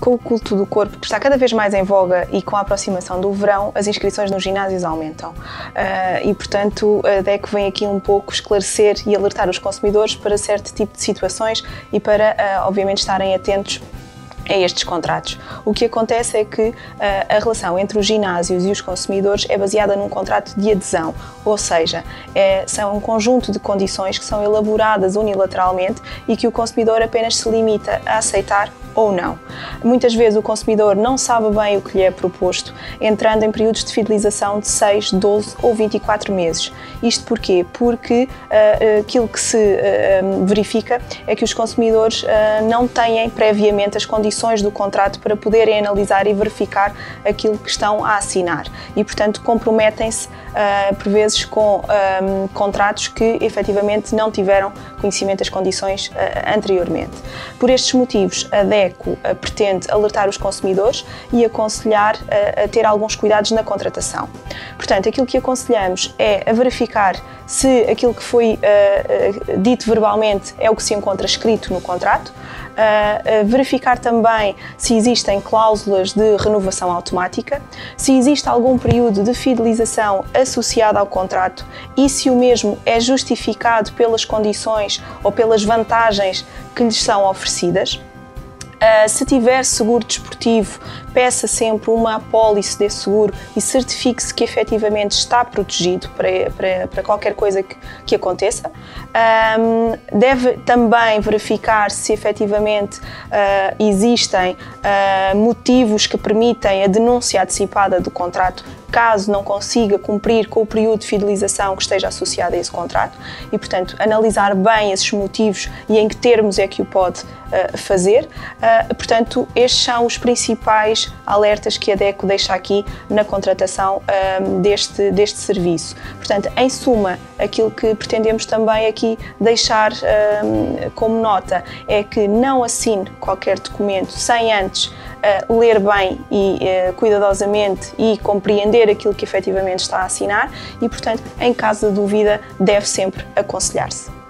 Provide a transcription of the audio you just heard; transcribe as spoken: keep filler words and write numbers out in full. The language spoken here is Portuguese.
com o culto do corpo, que está cada vez mais em voga e com a aproximação do verão, as inscrições nos ginásios aumentam. Uh, e, portanto, a D E C vem aqui um pouco esclarecer e alertar os consumidores para certo tipo de situações e para, uh, obviamente, estarem atentos a estes contratos. O que acontece é que uh, a relação entre os ginásios e os consumidores é baseada num contrato de adesão, ou seja, é, são um conjunto de condições que são elaboradas unilateralmente e que o consumidor apenas se limita a aceitar ou não. Muitas vezes o consumidor não sabe bem o que lhe é proposto, entrando em períodos de fidelização de seis, doze ou vinte e quatro meses. Isto porquê? Porque uh, aquilo que se uh, verifica é que os consumidores uh, não têm previamente as condições do contrato para poderem analisar e verificar aquilo que estão a assinar e, portanto, comprometem-se uh, por vezes com um, contratos que efetivamente não tiveram conhecimento das condições uh, anteriormente. Por estes motivos, a D E C uh, pretende alertar os consumidores e aconselhar uh, a ter alguns cuidados na contratação. Portanto, aquilo que aconselhamos é a verificar se aquilo que foi uh, uh, dito verbalmente é o que se encontra escrito no contrato, uh, uh, verificar também se existem cláusulas de renovação automática, se existe algum período de fidelização associado ao contrato e se o mesmo é justificado pelas condições ou pelas vantagens que lhes são oferecidas. Uh, se tiver seguro desportivo, peça sempre uma apólice desse seguro e certifique-se que efetivamente está protegido para, para, para qualquer coisa que, que aconteça. Um, deve também verificar se efetivamente uh, existem uh, motivos que permitem a denúncia antecipada do contrato, caso não consiga cumprir com o período de fidelização que esteja associado a esse contrato e, portanto, analisar bem esses motivos e em que termos é que o pode uh, fazer. Uh, portanto, estes são os principais alertas que a D E C deixa aqui na contratação um, deste, deste serviço. Portanto, em suma, aquilo que pretendemos também aqui deixar um, como nota é que não assine qualquer documento sem antes uh, ler bem e uh, cuidadosamente e compreender aquilo que efetivamente está a assinar e, portanto, em caso de dúvida, deve sempre aconselhar-se.